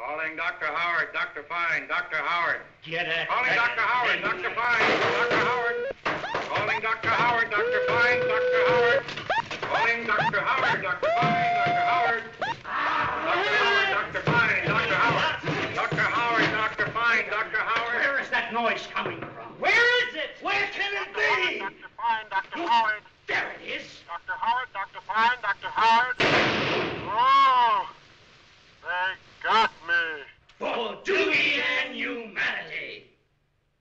Calling Dr. Howard, Dr. Fine, Dr. Howard. Get it. Calling Dr. Howard, Dr. Fine, Dr. Howard. Calling Dr. Howard, Dr. Fine, Dr. Howard. Calling Dr. Howard, Dr. Fine, Dr. Howard. Dr. Howard, Dr. Fine, Dr. Howard. Dr. Howard, Dr. Fine, Dr. Howard. Where is that noise coming from? Where is it? Where can it be? Dr. Fine, Dr. Howard.